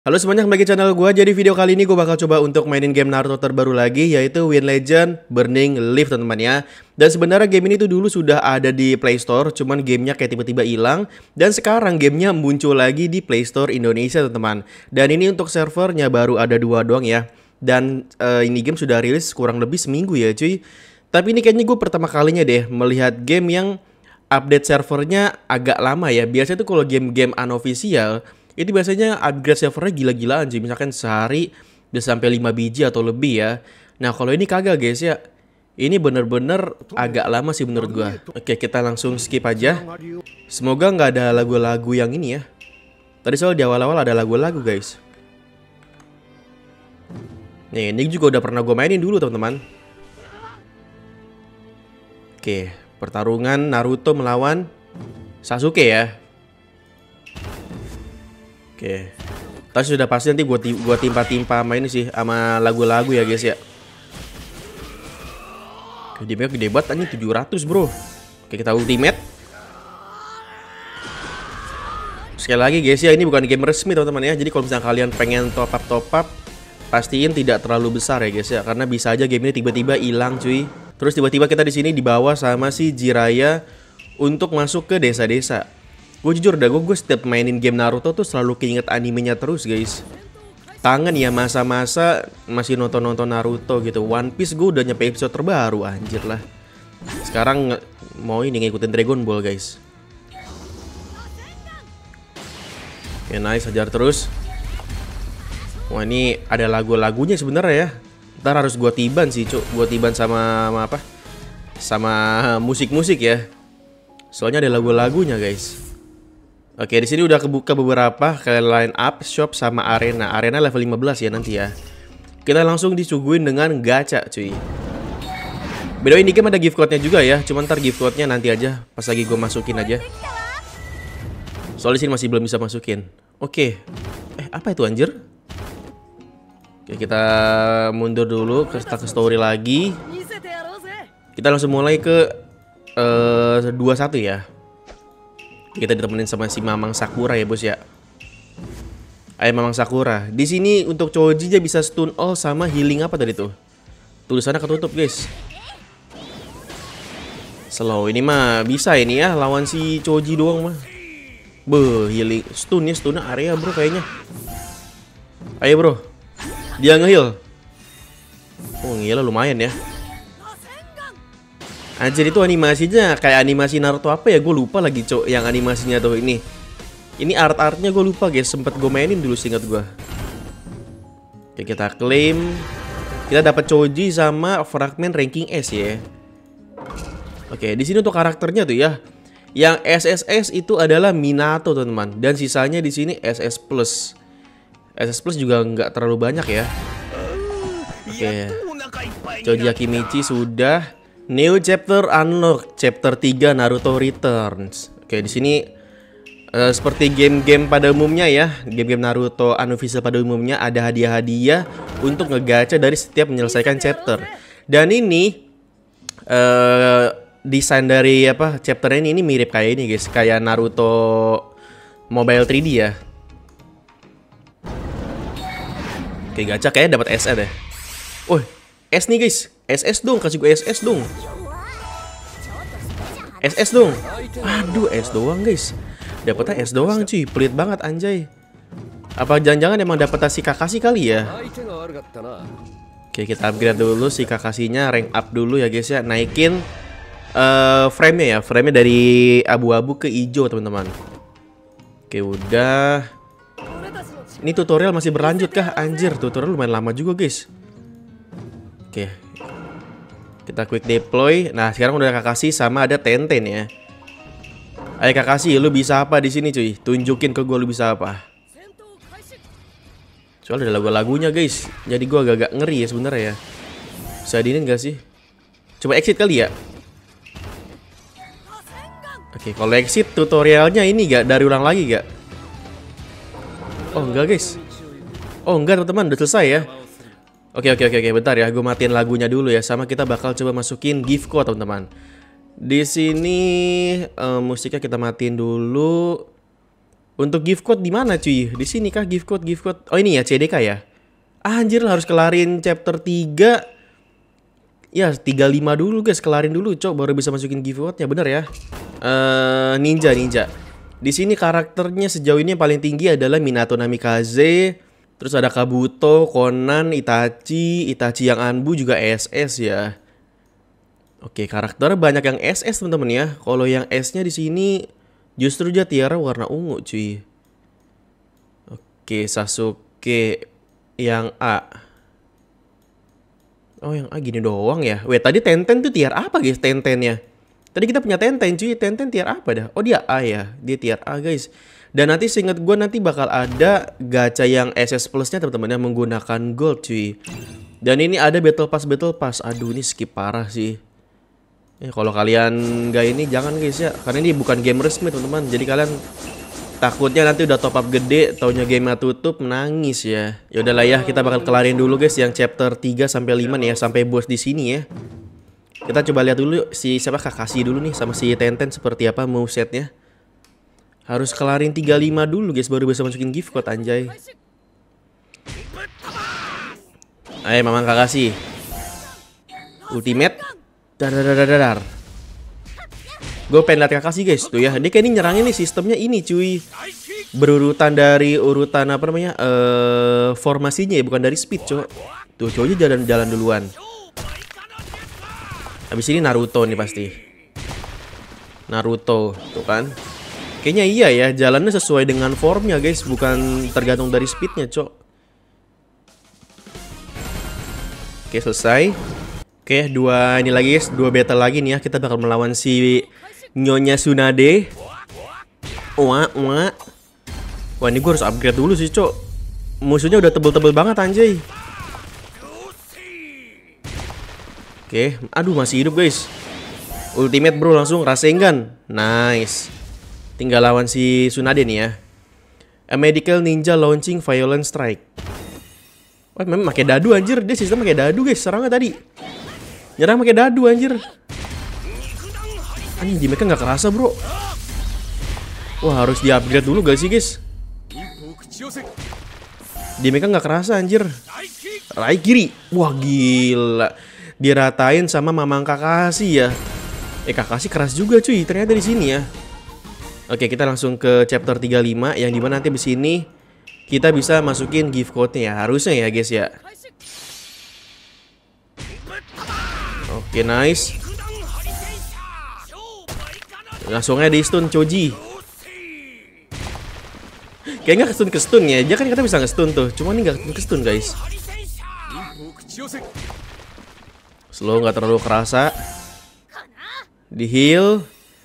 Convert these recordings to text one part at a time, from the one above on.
Halo semuanya, kembali ke channel gue. Jadi video kali ini gue bakal coba untuk mainin game Naruto terbaru lagi, yaitu Win Legend Burning Leaf, teman-teman ya. Dan sebenarnya game ini tuh dulu sudah ada di Play Store, cuman gamenya kayak tiba-tiba hilang. Dan sekarang gamenya muncul lagi di Play Store Indonesia, teman-teman. Dan ini untuk servernya baru ada 2 doang ya. Dan ini game sudah rilis kurang lebih seminggu ya cuy. Tapi ini kayaknya gue pertama kalinya deh melihat game yang update servernya agak lama ya. Biasanya tuh kalau game-game unofficial itu biasanya upgrade servernya gila-gilaan sih. Misalkan sehari bisa sampai 5 biji atau lebih ya. Nah kalau ini kagak guys ya. Ini bener-bener agak lama sih menurut gua. Oke, kita langsung skip aja. Semoga nggak ada lagu-lagu yang ini ya. Tadi soal di awal-awal ada lagu-lagu guys. Nih ini juga udah pernah gue mainin dulu teman-teman. Oke, pertarungan Naruto melawan Sasuke ya. Oke, tapi sudah pasti nanti gua timpa-timpa sama ini sih, sama lagu-lagu ya guys ya. Oke, damage gede banget ini 700 bro. Oke, kita ultimate. Sekali lagi guys ya, ini bukan game resmi teman-teman ya. Jadi kalau misalnya kalian pengen top up, pastiin tidak terlalu besar ya guys ya, karena bisa aja game ini tiba-tiba hilang cuy. Terus tiba-tiba kita di sini dibawa sama si Jiraiya untuk masuk ke desa-desa. Gue jujur dah, gue setiap mainin game Naruto tuh selalu keinget animenya terus guys. Kangen ya masa-masa masih nonton-nonton Naruto gitu. One Piece gue udah nyampe episode terbaru, anjir lah. Sekarang mau ini ngikutin Dragon Ball guys. Oke, nice, hajar terus. Wah ini ada lagu-lagunya sebenarnya ya. Ntar harus gue tiban sih cuk. Gue tiban sama apa? Sama musik-musik ya. Soalnya ada lagu-lagunya guys. Oke, di sini udah kebuka beberapa kayak line up, shop sama arena. Arena level 15 ya nanti ya. Kita langsung disuguhin dengan gacha, cuy. By the way, ini game ada gift code-nya juga ya. Cuman ntar gift code-nya nanti aja pas lagi gue masukin aja. Soalnya sini masih belum bisa masukin. Oke. Apa itu anjir? Oke, kita mundur dulu ke story lagi. Kita langsung mulai ke 21 ya. Kita ditemenin sama si Mamang Sakura ya bos ya. Ayo Mamang Sakura. Di sini untuk Choji dia bisa stun all sama healing apa tadi tuh? Tulisannya ketutup guys. Slow ini mah bisa ini ya lawan si Choji doang mah. Beuh, healing stunnya area bro kayaknya. Ayo bro. Dia nge-heal. Oh gila lumayan ya. Anjir itu animasinya kayak animasi Naruto apa ya, gue lupa lagi cok yang animasinya tuh ini. Ini art-artnya gue lupa guys, sempet gue mainin dulu seingat gue. Oke kita klaim. Kita dapat Choji sama fragmen ranking S ya. Oke di sini untuk karakternya tuh ya. Yang SSS itu adalah Minato teman-teman, dan sisanya di sini SS Plus. SS Plus juga nggak terlalu banyak ya. Oke. Choji Akimichi sudah. New chapter unlock, chapter 3 Naruto Returns. Oke, di sini seperti game-game pada umumnya ya, game-game Naruto unofficial pada umumnya ada hadiah-hadiah untuk ngegacha dari setiap menyelesaikan chapter. Dan ini desain dari apa chapter ini mirip kayak ini guys, kayak Naruto Mobile 3D ya. Oke, gacha kayaknya dapat SS deh. Oh, S nih guys. SS dong, kasih gue SS dong. SS dong. Aduh, S doang guys. Dapetnya S doang cuy, pelit banget anjay. Apa jangan-jangan emang dapet si Kakashi kali ya? Oke, kita upgrade dulu si Kakashinya, rank up dulu ya guys ya. Naikin frame-nya ya, frame-nya dari abu-abu ke hijau teman-teman. Oke, udah. Ini tutorial masih berlanjut kah? Anjir, tutorial lumayan lama juga guys. Oke. Kita quick deploy. Nah, sekarang udah Kakashi sama ada Tenten ya. Ayo Kakashi, lu bisa apa di sini cuy? Tunjukin ke gue lu bisa apa. Soalnya ada lagu-lagunya guys. Jadi gue agak ngeri ya sebenarnya ya. Bisa diinin gak sih? Coba exit kali ya. Oke, kalau exit tutorialnya ini gak dari ulang lagi gak? Oh enggak guys. Oh enggak teman-teman, udah selesai ya. Oke, bentar ya, gue matiin lagunya dulu ya. Sama kita bakal coba masukin gift code teman-teman. Di sini musiknya kita matiin dulu. Untuk gift code di mana cuy? Di sini kah gift code, gift code? Oh ini ya CDK ya. Anjir harus kelarin chapter 3. Ya 35 dulu guys, kelarin dulu cok baru bisa masukin gift code-nya, bener ya. Ninja. Di sini karakternya sejauh ini yang paling tinggi adalah Minato Namikaze. Terus ada Kabuto, Conan, Itachi yang Anbu juga SS ya. Oke, karakternya banyak yang SS teman-teman ya. Kalau yang S-nya di sini justru dia tiara warna ungu cuy. Oke, Sasuke yang A. Oh, yang A gini doang ya. Wait, tadi Tenten tuh tier apa guys Tentennya? Tadi kita punya Tenten cuy. Tenten tier apa dah? Oh, dia A ya. Dia tier A guys. Dan nanti seingat gue nanti bakal ada gacha yang SS Plus-nya teman-teman yang menggunakan gold cuy. Dan ini ada battle pass. Aduh, ini skip parah sih. Kalau kalian nggak ini jangan guys ya, karena ini bukan game resmi teman-teman. Jadi kalian takutnya nanti udah top up gede, taunya gamenya tutup, menangis ya. Ya udahlah ya, kita bakal kelarin dulu guys yang chapter 3 sampai 5 nih ya, sampai bos di sini ya. Kita coba lihat dulu si siapa Kakashi dulu nih sama si Tenten seperti apa movesetnya. Harus kelarin 35 dulu guys baru bisa masukin gift code anjay. Ayo Mamang Kakashi. Ultimate. Dar. Gue pengen lihat Kakashi guys tuh ya. Dia kayak ini nyerangnya nih sistemnya ini cuy. Berurutan dari urutan apa namanya? Formasinya ya, bukan dari speed, cok. Tuh, cowoknya jalan duluan. Habis ini Naruto nih pasti. Naruto, tuh kan. Kayaknya iya ya, jalannya sesuai dengan formnya guys, bukan tergantung dari speednya, cok. Oke, selesai. Oke, dua ini lagi guys, 2 battle lagi nih ya. Kita bakal melawan si Nyonya Tsunade. Wah, ini gue harus upgrade dulu sih, cok. Musuhnya udah tebel-tebel banget anjay. Oke, aduh masih hidup guys. Ultimate bro, langsung Rasengan. Nice. Tinggal lawan si Tsunade nih ya. A medical ninja launching violent strike. Wah, memang pakai dadu anjir. Dia sistem pakai dadu guys, serangnya tadi. Nyerang pakai dadu anjir. Anjing di mereka nggak kerasa bro. Wah harus di upgrade dulu gak sih guys? Di mereka nggak kerasa anjir. Raikiri. Wah gila. Diratain sama Mamang Kakashi ya. Kakashi keras juga cuy ternyata di sini ya. Oke kita langsung ke chapter 35 yang dimana nanti di sini kita bisa masukin gift code-nya ya harusnya ya guys ya. Oke, nice. Langsungnya di stun Choji. Kayaknya ke stun ya. Dia kan kita bisa nge-stun tuh. Cuma ini nggak ke-stun guys. Slow nggak terlalu kerasa. Di heal.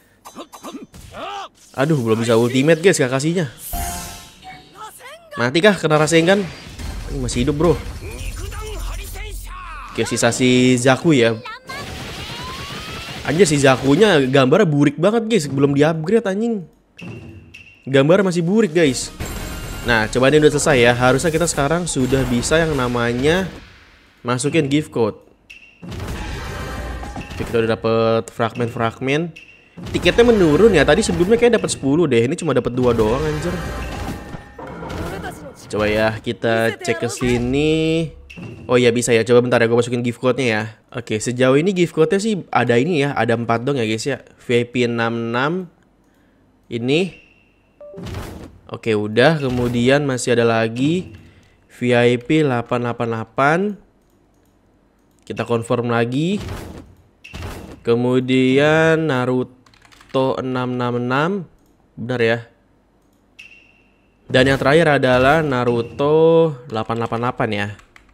Aduh belum bisa ultimate guys Kakashinya. Mati kah kena Rasengan? Ini masih hidup bro. Oke sisa si Zaku ya. Anjir si Zakunya gambarnya burik banget guys. Belum di upgrade anjing. Gambar masih burik guys. Nah coba ini udah selesai ya. Harusnya kita sekarang sudah bisa yang namanya masukin gift code. Oke, kita udah dapet fragmen. Tiketnya menurun ya. Tadi sebelumnya kayak dapat 10 deh. Ini cuma dapat 2 doang anjir. Coba ya kita cek ke sini. Oh iya bisa ya. Coba bentar ya gue masukin gift code-nya ya. Oke, sejauh ini gift code-nya sih ada ini ya. Ada 4 dong ya guys ya. VIP 66. Ini. Oke, udah. Kemudian masih ada lagi VIP 888. Kita confirm lagi. Kemudian Naruto 666. Benar ya. Dan yang terakhir adalah Naruto 888 ya.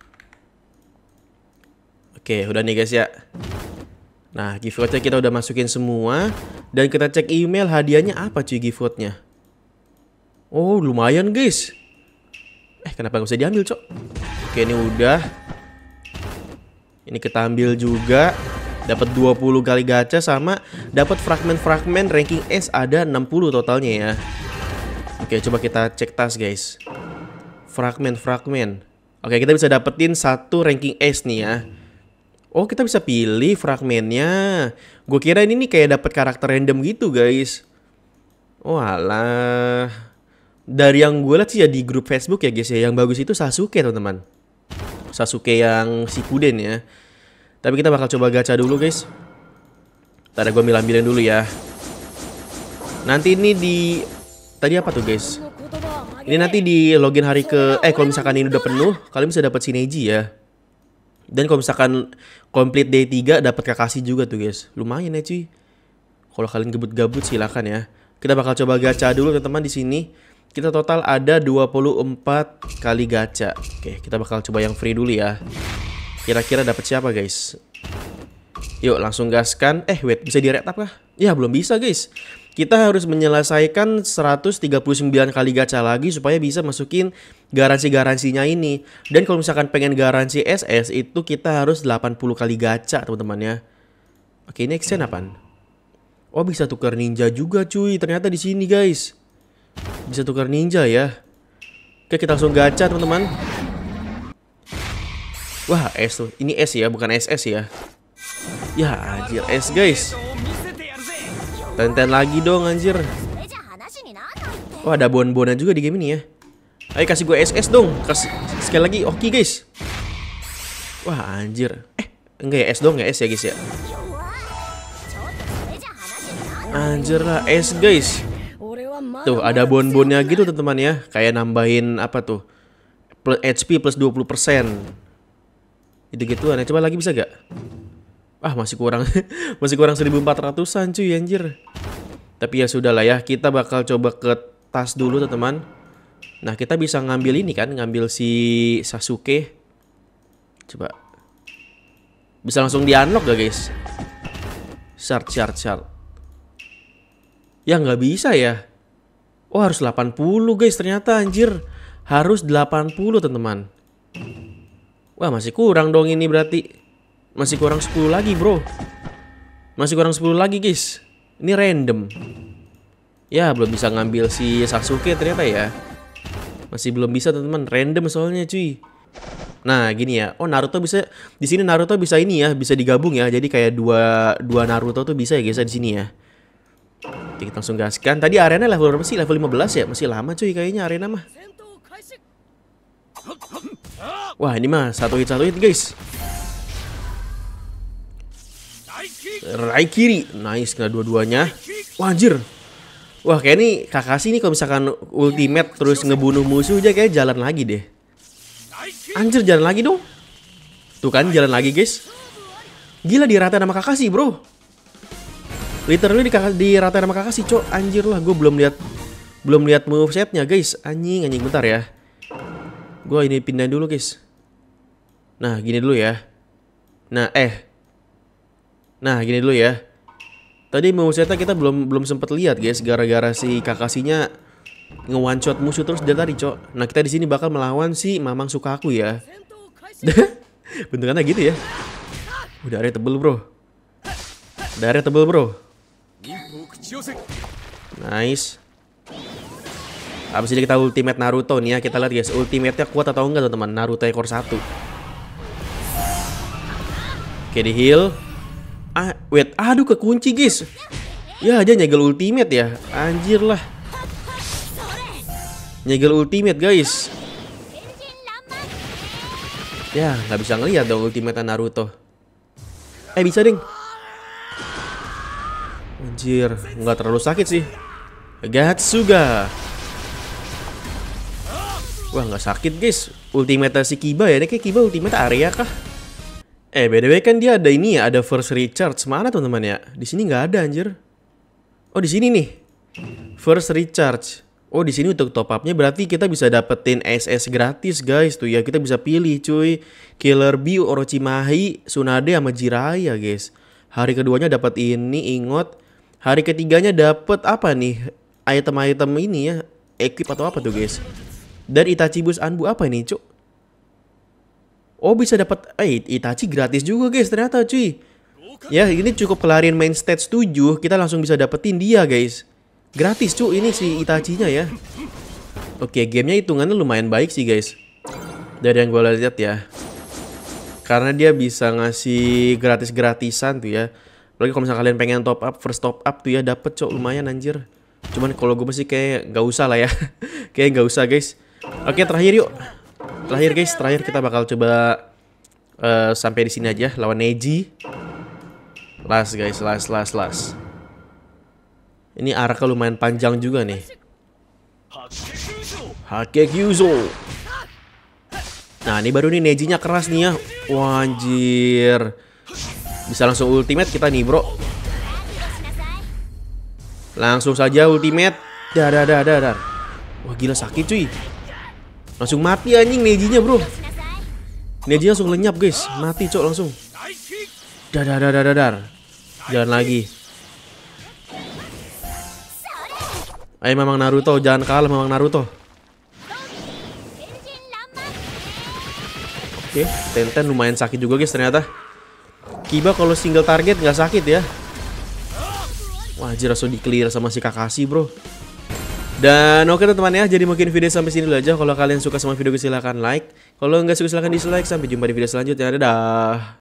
Oke, udah nih guys ya. Nah, gift code-nya kita udah masukin semua. Dan kita cek email hadiahnya apa cuy gift code-nya. Oh, lumayan guys. Kenapa gak usah diambil, cok? Oke, ini udah. Ini kita ambil juga. Dapat 20 kali gacha sama dapat fragmen-fragmen ranking S ada 60 totalnya ya. Oke, coba kita cek tas guys. Fragmen. Oke, kita bisa dapetin 1 ranking S nih ya. Oh, kita bisa pilih fragmennya. Gue kira ini nih kayak dapat karakter random gitu, guys. Oh, alah. Dari yang gue lihat sih ya di grup Facebook ya guys ya, yang bagus itu Sasuke teman-teman. Sasuke yang Shippuden ya. Tapi kita bakal coba gacha dulu guys. Tadi gue ambil-ambilin dulu ya. Nanti ini di... Tadi apa tuh guys? Ini nanti di login hari ke... kalau misalkan ini udah penuh, kalian bisa dapat Shineji ya. Dan kalau misalkan complete day 3 dapat Kakashi juga tuh guys. Lumayan ya cuy. Kalau kalian gabut-gabut silakan ya. Kita bakal coba gacha dulu teman-teman di sini. Kita total ada 24 kali gacha. Oke, kita bakal coba yang free dulu ya. Kira-kira dapat siapa guys? Yuk langsung gaskan. Wait, bisa di rate up kah? Ya belum bisa guys. Kita harus menyelesaikan 139 kali gacha lagi supaya bisa masukin garansi-garansinya ini. Dan kalau misalkan pengen garansi SS itu kita harus 80 kali gacha teman-teman ya. Oke, ini extend apaan? Oh, bisa tukar ninja juga cuy. Ternyata di sini guys. Bisa tukar ninja ya. Oke, kita langsung gacha teman-teman. Wah, S tuh. Ini S ya, bukan SS ya. Ya anjir, S guys. Tenten lagi dong anjir. Oh, ada bon-bonan juga di game ini ya. Ayo kasih gue SS dong. Kasih sekali lagi. Oke guys. Wah anjir. Enggak ya, S dong ya, S ya guys ya. Anjir lah, S guys. Tuh ada bon-bonnya gitu teman-teman ya. Kayak nambahin apa tuh, plus HP plus 20%. Gitu-gituan ya. Coba lagi bisa gak? Masih kurang. Masih kurang 1400-an cuy anjir. Tapi ya sudah lah ya. Kita bakal coba ke tas dulu teman-teman. Nah kita bisa ngambil ini kan. Ngambil si Sasuke. Coba. Bisa langsung di-unlock gak guys? Shard. Ya nggak bisa ya. Oh harus 80 guys ternyata anjir. Harus 80 teman-teman. Wah masih kurang dong ini berarti. Masih kurang 10 lagi bro. Masih kurang 10 lagi guys. Ini random. Ya belum bisa ngambil si Sasuke ternyata ya. Masih belum bisa teman-teman. Random soalnya cuy. Nah gini ya. Oh Naruto bisa. Di sini Naruto bisa ini ya. Bisa digabung ya. Jadi kayak dua Naruto tuh bisa ya guys di sini ya. Oke, kita langsung gaskan. Tadi arena level berapa sih? Level 15 ya? Masih lama cuy kayaknya arena mah. Wah ini mah satu hit guys. Raikiri. Nice, kena dua-duanya. Wah anjir. Wah kayak ini Kakashi nih kalau misalkan ultimate terus ngebunuh musuh aja kayak jalan lagi deh. Anjir jalan lagi dong. Tuh kan jalan lagi guys. Gila dirata nama Kakashi bro. Literally di rata sama Kakashi cok. Anjir lah, gue belum lihat movesetnya guys. Anjing bentar ya. Gue ini pindahin dulu guys. Nah gini dulu ya. Nah gini dulu ya. Tadi movesetnya kita belum sempet lihat guys. Gara-gara si Kakashinya nge-one shot musuh terus dari tadi cok. Nah kita di sini bakal melawan si Mamang Sukaku ya. Bentukannya gitu ya. Udah tebel bro. Darahnya tebel bro. Nice. Habis ini kita ultimate Naruto nih ya. Kita lihat guys, ultimate-nya kuat atau enggak teman-teman. Naruto ekor 1. Oke, di heal. Wait, aduh kekunci guys. Ya aja nyegel ultimate ya. Anjir lah. Nyegel ultimate guys. Ya, nggak bisa ngeliat dong ultimate Naruto. Bisa ding. Anjir, nggak terlalu sakit sih. Gatsuga. Wah, nggak sakit guys. Ultimate si Kiba ya. Ini kayak Kiba ultimate area kah? BTW kan dia ada ini ya, ada first recharge. Mana teman-teman ya? Di sini nggak ada anjir. Oh, di sini nih. First recharge. Oh, di sini untuk top up-nya berarti kita bisa dapetin SS gratis guys. Tuh ya, kita bisa pilih cuy. Killer Bee, Orochimaru, Tsunade sama Jiraiya guys. Hari keduanya dapat ini, ingot. Hari ketiganya dapat apa nih? Item-item ini ya, equip atau apa tuh guys? Dan Itachi Bus Anbu apa ini, cuk? Oh, bisa dapat Itachi gratis juga guys ternyata cuy. Ya, ini cukup kelarin main stage 7, kita langsung bisa dapetin dia guys. Gratis cuk ini si Itachinya ya. Oke, gamenya hitungannya lumayan baik sih guys. Dari yang gue lihat ya. Karena dia bisa ngasih gratis-gratisan tuh ya. Apalagi kalau misalnya kalian pengen top up, first top up tuh ya dapet cok lumayan anjir. Cuman kalau gue masih kayak nggak usah lah ya. Kayak nggak usah guys. Oke, terakhir yuk. Terakhir guys, terakhir kita bakal coba sampai di sini aja lawan Neji. Last guys, last. Ini arc lumayan panjang juga nih. Hakekyuzo. Nah, ini baru nih Nejinya keras nih ya. Wah, anjir. Bisa langsung ultimate kita nih, bro. Langsung saja ultimate. Dar. Wah, gila sakit cuy. Langsung mati anjing Nejinya, bro. Neji langsung lenyap, guys. Mati, cok, langsung. Dar. Jalan lagi. Ayo memang Naruto, jangan kalah memang Naruto. Oke, Tenten lumayan sakit juga guys ternyata. Kiba kalau single target nggak sakit ya. Wajir langsung di-clear sama si Kakashi, bro. Dan oke teman-teman ya, jadi mungkin video sampai sini dulu aja. Kalau kalian suka sama video gue silahkan like. Kalau nggak suka silahkan dislike. Sampai jumpa di video selanjutnya. Dadah.